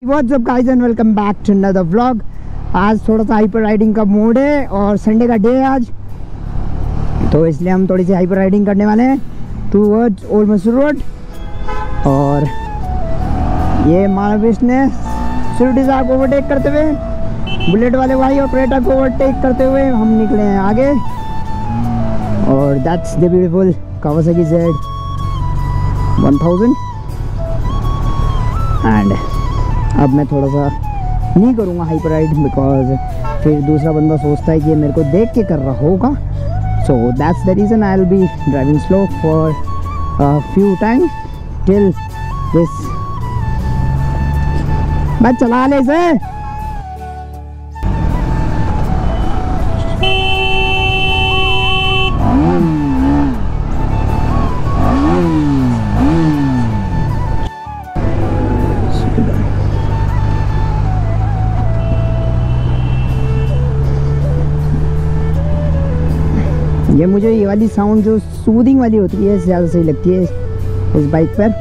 What's up guys and welcome back to another vlog. आज थोड़ा सा हाइपर राइडिंग का मूड है और संडे का डे है आज, तो इसलिए हम थोड़ी सी हाइपर राइडिंग करने वाले हैं टूवर्ड्स ओल्ड मैसूर रोड। और ये मानवेश ने सिटी साहब को ओवरटेक करते हुए, बुलेट वाले भाई और क्रेटा को ओवरटेक करते हुए हम निकले हैं आगे। और that's the beautiful Kawasaki Z1000 and अब मैं थोड़ा सा नहीं करूँगा हाइपर राइड, बिकॉज फिर दूसरा बंदा सोचता है कि ये मेरे को देख के कर रहा होगा। So that's the reason I will be driving slow for few time till this. मैं चला ले से ये मुझे ये वाली साउंड जो सूदिंग वाली होती है ज़्यादा सही लगती है इस बाइक पर।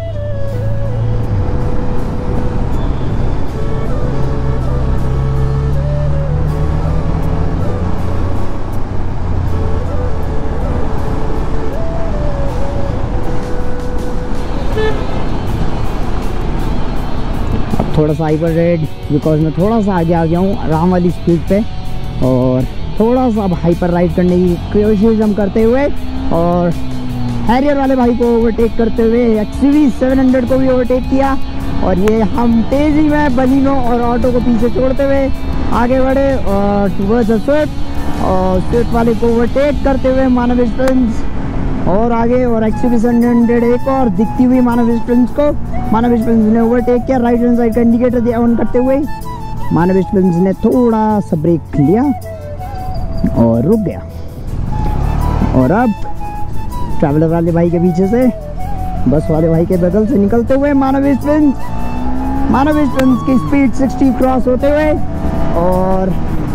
अब थोड़ा सा हाइपर रेड बिकॉज मैं थोड़ा सा आगे आ गया हूँ आराम वाली स्पीड पे, और थोड़ा सा अब हाइपर राइड करने की कोशिश हम करते हुए और हैरियर वाले भाई को ओवरटेक करते हुए XUV 700 को भी ओवरटेक किया। और ये हम तेज़ी में बलिनो और ऑटो को पीछे छोड़ते हुए आगे बढ़े और टूवर्ड्स स्विफ्ट, और स्विफ्ट वाले को ओवरटेक करते हुए मानव स्प्रिंट्स और आगे, और XUV 700 एक और दिखती हुई मानव स्प्रिंट्स को मानव स्प्रिंट्स ने ओवरटेक किया। राइट हैंड साइड का इंडिकेटर ऑन करते हुए मानव स्प्रिंट्स ने थोड़ा सा ब्रेक लिया और रुक गया। और अब ट्रैवलर वाले भाई के पीछे से बस वाले भाई के बगल से निकलते हुए मानव स्प्रिंट्स की स्पीड 60 क्रॉस होते हुए, और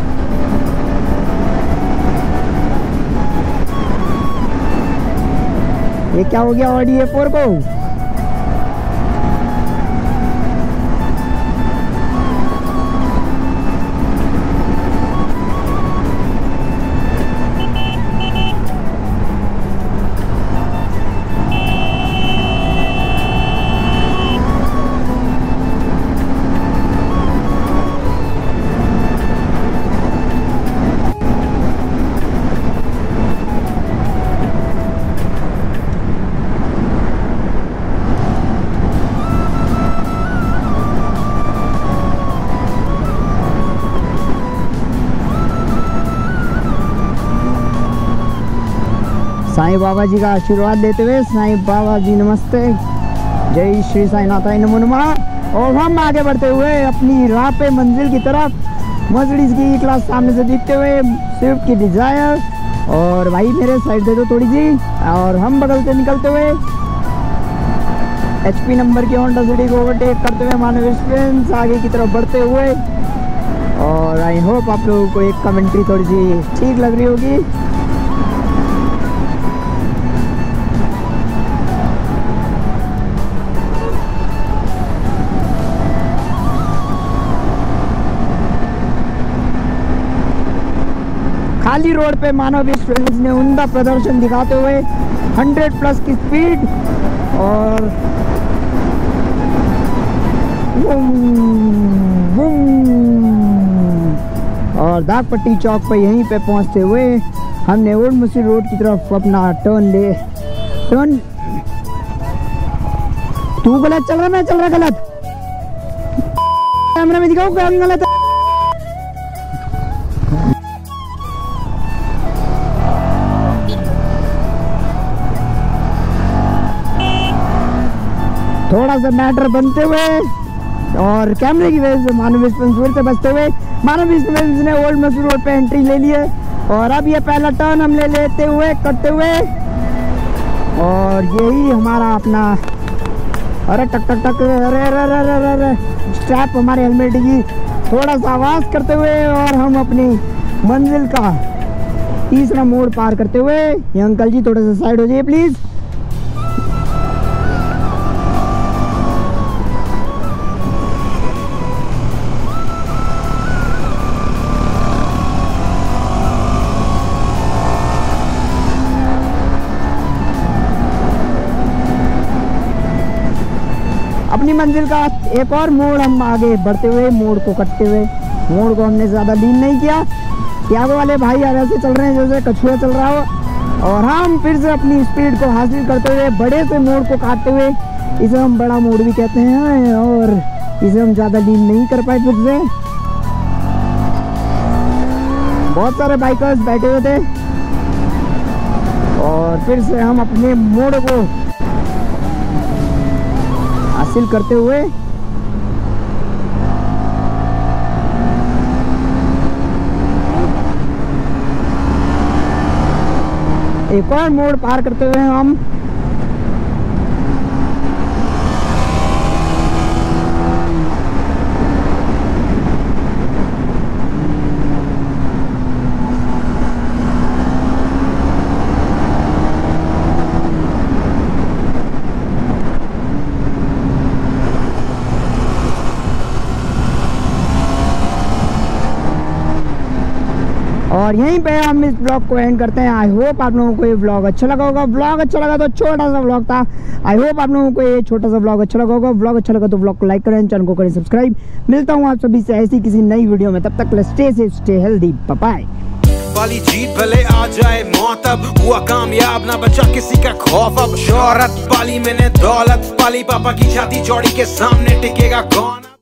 ये क्या हो गया ऑडी A4 को। साईं बाबा जी का आशीर्वाद लेते हुए साईं बाबा जी नमस्ते, जय श्री साईं नाथाय नमो नमः। और हम आगे बढ़ते हुए अपनी राह पे मंजिल की तरफ मर्सिडीज की क्लास सामने से देखते हुए स्विफ्ट की डिजायर, और भाई मेरे साइड दे दो थोड़ी सी, और हम बगल से निकलते हुए HP नंबर की होंडा सिटी को ओवरटेक करते हुए मानव स्प्रिंट्स आगे की तरफ बढ़ते हुए। और आई होप आप लोगों को एक कमेंट्री थोड़ी सी ठीक लग रही होगी। खाली रोड पे मानव स्टूडेंट्स ने उम्दा प्रदर्शन दिखाते हुए 100+ की स्पीड और दाग पट्टी चौक पे यहीं पे पहुंचते हुए हमने ओल्ड मैसूर रोड की तरफ अपना टर्न। तू गलत चल रहा, मैं चल रहा गलत, कैमरे में दिखाओ क्या गलत है। थोड़ा सा मैटर बनते हुए और कैमरे की वजह से मानव स्प्रिंट्स से बचते हुए मानव स्प्रिंट्स ने ओल्ड मैसूर रोड पे एंट्री ले ली है। और अब ये पहला टर्न हम लेते हुए करते हुए, और यही हमारा अपना, अरे टक टक टक, अरे अरे अरे अरे अरे स्ट्रैप हमारे हेलमेट की थोड़ा सा आवाज़ करते हुए, और हम अपनी मंजिल का तीसरा मोड़ पार करते हुए। ये अंकल जी थोड़ा सा साइड हो जाइए प्लीज़। अपनी मंजिल का एक और मोड़ हम आगे बढ़ते हुए, मोड़ को कटते हुए, मोड़ को हमने ज़्यादा लीन नहीं किया। त्यागो वाले भाई यार ऐसे चल रहे हैं जैसे कछुआ चल रहा हो, और हम फिर से अपनी स्पीड को हासिल करते हुए बड़े से मोड़ को काटते हुए, इसे हम बड़ा मोड़ भी कहते हैं, और इसे हम ज़्यादा लीन नहीं कर पाए। फिर से बहुत सारे बाइकर्स बैठे हुए थे, और फिर से हम अपने मोड़ को हासिल करते हुए एक और मोड़ पार करते हुए हम और यहीं पे हम इस ब्लॉग को एंड करते हैं। आई होप आप लोगों को ये ब्लॉग अच्छा लगा होगा। ब्लॉग अच्छा लगा तो छोटा सा ब्लॉग था। आई होप आप लोगों को ये छोटा सा ब्लॉग अच्छा लगा होगा। ब्लॉग अच्छा लगा तो ब्लॉग को लाइक करें, चैनल को करें सब्सक्राइब। मिलता हूँ आप सभी से ऐसी किसी नई वीडियो में, तब तक stay safe, stay healthy, bye bye. वाली जीत भले आ जाए मौत, अब हुआ कामयाब ना बचा किसी का खौफ। अब शोहरत पाली मैंने दौलत पाली, पापा की छाती चौड़ी के सामने टिकेगा कौन।